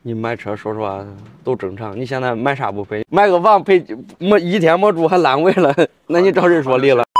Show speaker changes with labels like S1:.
S1: 你买车说实话都正常，你现在买啥不赔？买个房赔一天没住还烂尾了，那你找人说理了。